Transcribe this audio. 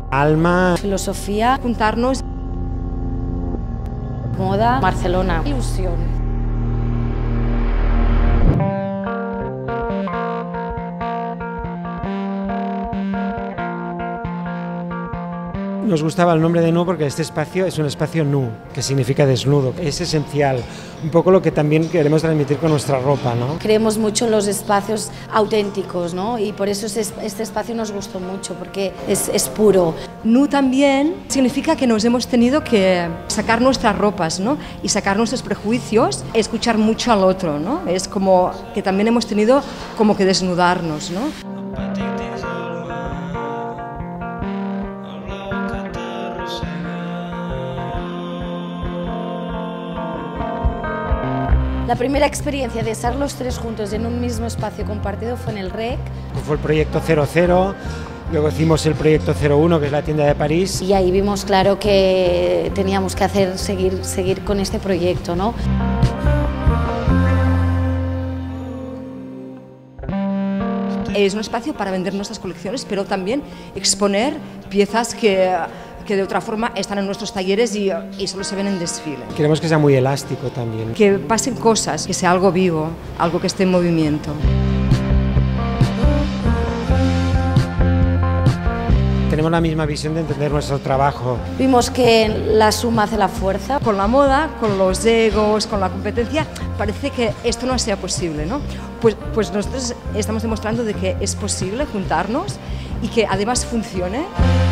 Alma, filosofía, juntarnos, moda, Barcelona, ilusión. nos gustaba el nombre de Nu porque este espacio es un espacio nu, que significa desnudo. Es esencial, un poco lo que también queremos transmitir con nuestra ropa, ¿no? Creemos mucho en los espacios auténticos, ¿no? Y por eso este espacio nos gustó mucho, porque es puro. Nu también significa que nos hemos tenido que sacar nuestras ropas, ¿no? Y sacar nuestros prejuicios, escuchar mucho al otro, ¿no? Es como que también hemos tenido como que desnudarnos, ¿no? La primera experiencia de estar los tres juntos en un mismo espacio compartido fue en el REC. Fue el proyecto 00, luego hicimos el proyecto 01, que es la tienda de París. Y ahí vimos claro que teníamos que seguir con este proyecto, ¿no? Es un espacio para vender nuestras colecciones, pero también exponer piezas que de otra forma están en nuestros talleres y solo se ven en desfile. Queremos que sea muy elástico también. Que pasen cosas, que sea algo vivo, algo que esté en movimiento. Tenemos la misma visión de entender nuestro trabajo. Vimos que la suma hace la fuerza. Con la moda, con los egos, con la competencia, parece que esto no sea posible, ¿no? Pues nosotros estamos demostrando de que es posible juntarnos y que además funcione.